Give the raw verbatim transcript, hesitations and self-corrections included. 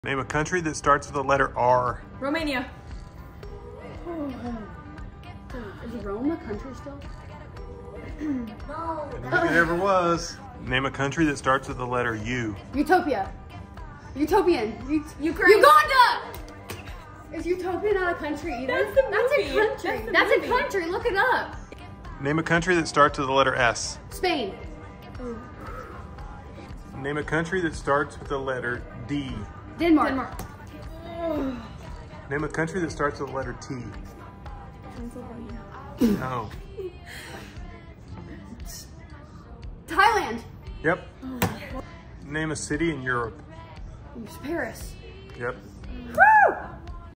Name a country that starts with the letter R. Romania. Is Rome a country still? I don't think it ever was. Name a country that starts with the letter U. Utopia. Utopian. U Ukraine. Uganda! Is Utopia not a country either? That's the That's movie. a country. That's the That's, movie. a country. Look it up. Name a country that starts with the letter S. Spain. Name a country that starts with the letter D. Denmark. Denmark. Name a country that starts with the letter T. Pennsylvania. No. Thailand. Yep. Name a city in Europe. Paris. Yep. Woo!